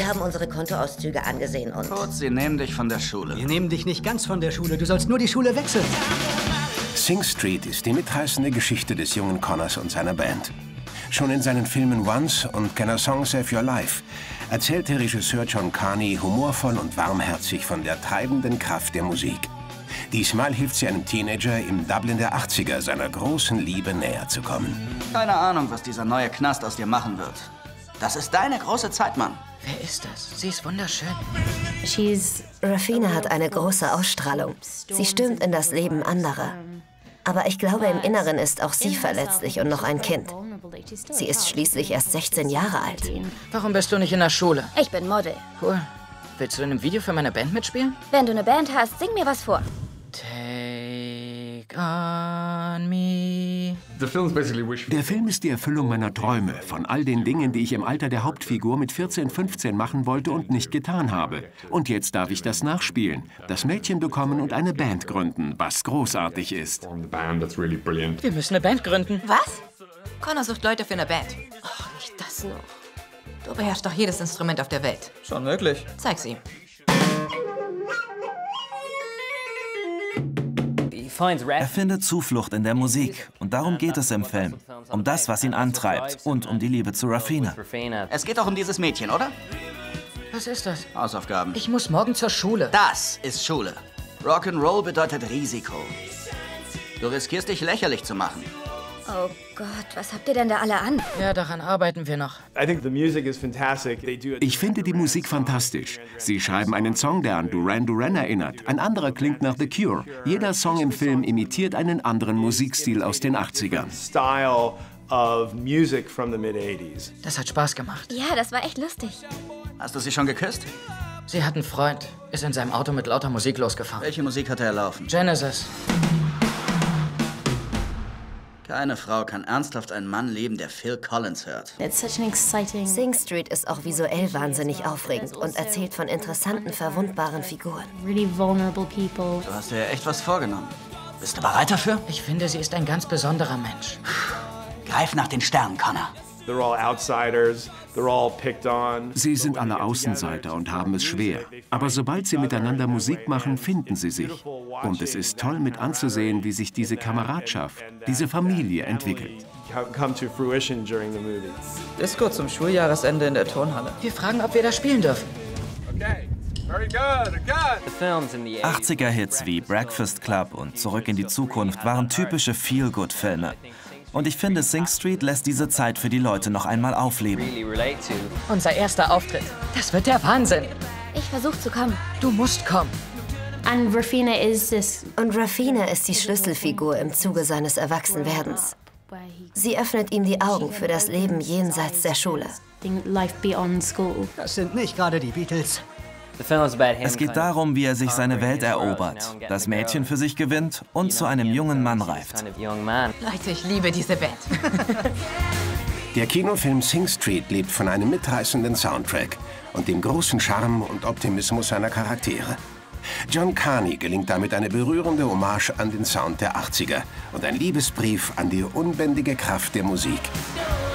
Wir haben unsere Kontoauszüge angesehen und... Kurz, sie nehmen dich von der Schule. Wir nehmen dich nicht ganz von der Schule. Du sollst nur die Schule wechseln. Sing Street ist die mitreißende Geschichte des jungen Connors und seiner Band. Schon in seinen Filmen Once und Can a Song Save Your Life erzählte Regisseur John Carney humorvoll und warmherzig von der treibenden Kraft der Musik. Diesmal hilft sie einem Teenager im Dublin der 80er seiner großen Liebe näher zu kommen. Keine Ahnung, was dieser neue Knast aus dir machen wird. Das ist deine große Zeit, Mann. Wer ist das? Sie ist wunderschön. Rafina hat eine große Ausstrahlung. Sie stürmt in das Leben anderer. Aber ich glaube, im Inneren ist auch sie verletzlich und noch ein Kind. Sie ist schließlich erst 16 Jahre alt. Warum bist du nicht in der Schule? Ich bin Model. Cool. Willst du in einem Video für meine Band mitspielen? Wenn du eine Band hast, sing mir was vor. Take on me. Der Film ist die Erfüllung meiner Träume von all den Dingen, die ich im Alter der Hauptfigur mit 14, 15 machen wollte und nicht getan habe. Und jetzt darf ich das nachspielen, das Mädchen bekommen und eine Band gründen, was großartig ist. Wir müssen eine Band gründen. Was? Connor sucht Leute für eine Band. Oh, nicht das noch. Du beherrschst doch jedes Instrument auf der Welt. Schon möglich. Zeig's ihm. Er findet Zuflucht in der Musik. Und darum geht es im Film. Um das, was ihn antreibt. Und um die Liebe zu Rafina. Es geht doch um dieses Mädchen, oder? Was ist das? Hausaufgaben. Ich muss morgen zur Schule. Das ist Schule. Rock'n'Roll bedeutet Risiko. Du riskierst, dich lächerlich zu machen. Oh Gott, was habt ihr denn da alle an? Ja, daran arbeiten wir noch. Ich finde die Musik fantastisch. Sie schreiben einen Song, der an Duran Duran erinnert. Ein anderer klingt nach The Cure. Jeder Song im Film imitiert einen anderen Musikstil aus den 80ern. Das hat Spaß gemacht. Ja, das war echt lustig. Hast du sie schon geküsst? Sie hat einen Freund. Ist in seinem Auto mit lauter Musik losgefahren. Welche Musik hatte er laufen? Genesis. Keine Frau kann ernsthaft einen Mann lieben, der Phil Collins hört. Sing Street ist auch visuell wahnsinnig aufregend und erzählt von interessanten, verwundbaren Figuren. Du hast dir ja echt was vorgenommen. Bist du bereit dafür? Ich finde, sie ist ein ganz besonderer Mensch. Greif nach den Sternen, Connor. Sie sind alle Außenseiter und haben es schwer. Aber sobald sie miteinander Musik machen, finden sie sich. Und es ist toll mit anzusehen, wie sich diese Kameradschaft, diese Familie entwickelt. Bis kurz zum Schuljahresende in der Turnhalle. Wir fragen, ob wir da spielen dürfen. 80er-Hits wie Breakfast Club und Zurück in die Zukunft waren typische Feel-Good-Filme. Und ich finde, Sing Street lässt diese Zeit für die Leute noch einmal aufleben. Unser erster Auftritt. Das wird der Wahnsinn. Ich versuche zu kommen. Du musst kommen. Und Rafina ist die Schlüsselfigur im Zuge seines Erwachsenwerdens. Sie öffnet ihm die Augen für das Leben jenseits der Schule. Das sind nicht gerade die Beatles. Es geht darum, wie er sich seine Welt erobert, das Mädchen für sich gewinnt und zu einem jungen Mann reift. Leute, ich liebe diese Band. Der Kinofilm Sing Street lebt von einem mitreißenden Soundtrack und dem großen Charme und Optimismus seiner Charaktere. John Carney gelingt damit eine berührende Hommage an den Sound der 80er und ein Liebesbrief an die unbändige Kraft der Musik.